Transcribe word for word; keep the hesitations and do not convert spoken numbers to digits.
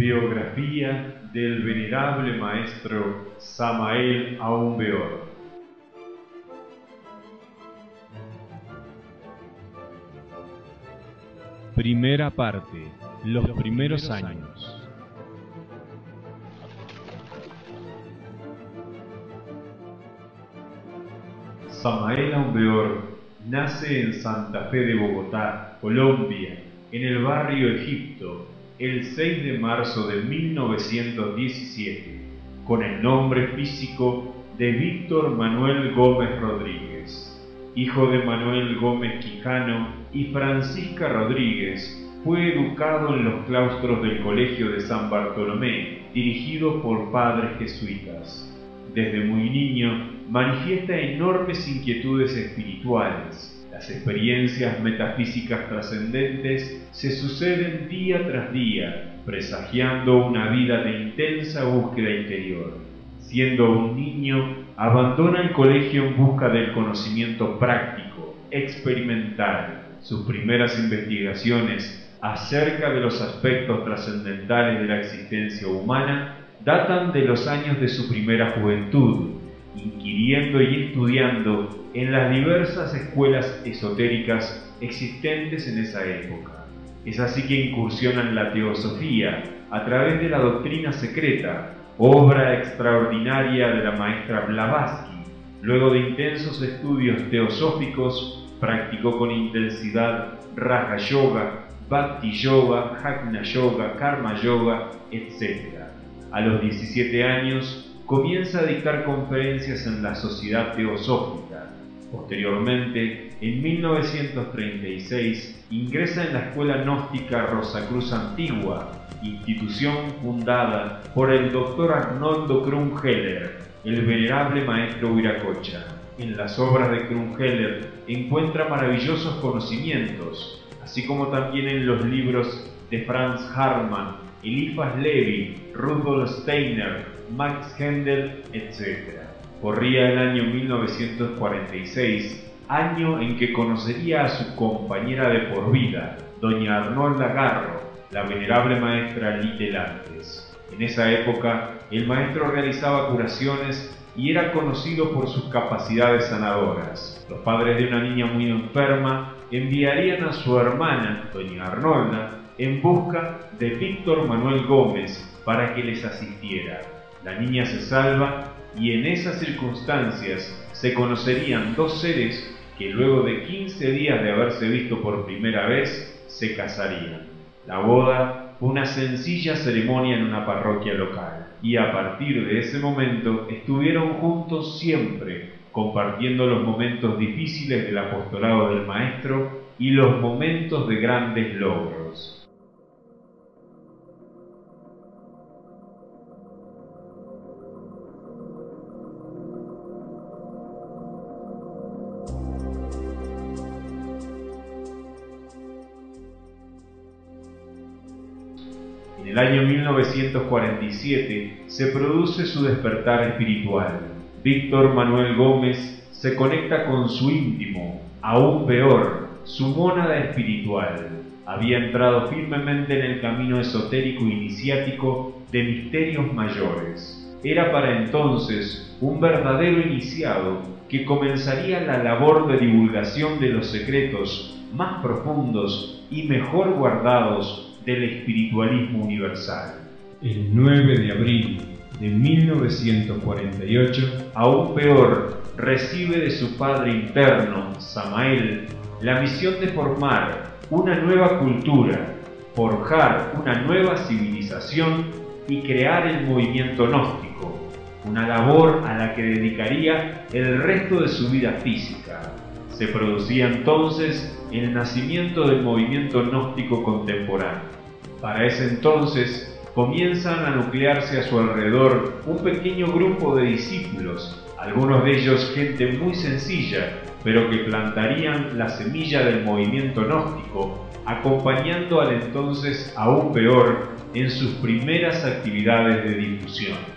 Biografía del venerable maestro Samael Aun Weor. Primera parte. Los primeros años. Samael Aun Weor nace en Santa Fe de Bogotá, Colombia, en el barrio Egipto, el seis de marzo de mil novecientos diecisiete, con el nombre físico de Víctor Manuel Gómez Rodríguez. Hijo de Manuel Gómez Quijano y Francisca Rodríguez, fue educado en los claustros del Colegio de San Bartolomé, dirigido por padres jesuitas. Desde muy niño manifiesta enormes inquietudes espirituales. Las experiencias metafísicas trascendentes se suceden día tras día, presagiando una vida de intensa búsqueda interior. Siendo un niño, abandona el colegio en busca del conocimiento práctico, experimental. Sus primeras investigaciones acerca de los aspectos trascendentales de la existencia humana datan de los años de su primera juventud, inquiriendo y estudiando en las diversas escuelas esotéricas existentes en esa época. Es así que incursiona en la teosofía a través de la doctrina secreta, obra extraordinaria de la maestra Blavatsky. Luego de intensos estudios teosóficos, practicó con intensidad Raja Yoga, Bhakti Yoga, Jnana Yoga, Karma Yoga, etcétera. A los diecisiete años, comienza a dictar conferencias en la Sociedad Teosófica. Posteriormente, en mil novecientos treinta y seis, ingresa en la Escuela Gnóstica Rosacruz Antigua, institución fundada por el doctor Arnoldo Krumheller, el venerable maestro Viracocha. En las obras de Krumheller encuentra maravillosos conocimientos, así como también en los libros de Franz Hartmann, Eliphas Levi, Rudolf Steiner, Max Hendel, etcétera. Corría el año mil novecientos cuarenta y seis, año en que conocería a su compañera de por vida, doña Arnolda Garro, la venerable maestra Litelantes. En esa época, el maestro realizaba curaciones y era conocido por sus capacidades sanadoras. Los padres de una niña muy enferma enviarían a su hermana, doña Arnolda, en busca de Víctor Manuel Gómez para que les asistiera. La niña se salva y en esas circunstancias se conocerían dos seres que luego de quince días de haberse visto por primera vez se casarían. La boda fue una sencilla ceremonia en una parroquia local y a partir de ese momento estuvieron juntos siempre, compartiendo los momentos difíciles del apostolado del maestro y los momentos de grandes logros. En el año mil novecientos cuarenta y siete se produce su despertar espiritual. Víctor Manuel Gómez se conecta con su íntimo, Aun Weor, su mónada espiritual. Había entrado firmemente en el camino esotérico iniciático de misterios mayores. Era para entonces un verdadero iniciado que comenzaría la labor de divulgación de los secretos más profundos y mejor guardados del espiritualismo universal. El nueve de abril de mil novecientos cuarenta y ocho, Aun Weor recibe de su padre interno, Samael, la misión de formar una nueva cultura, forjar una nueva civilización y crear el movimiento gnóstico, una labor a la que dedicaría el resto de su vida física. Se producía entonces el nacimiento del movimiento gnóstico contemporáneo. Para ese entonces comienzan a nuclearse a su alrededor un pequeño grupo de discípulos, algunos de ellos gente muy sencilla, pero que plantarían la semilla del movimiento gnóstico, acompañando al entonces Aun Weor en sus primeras actividades de difusión.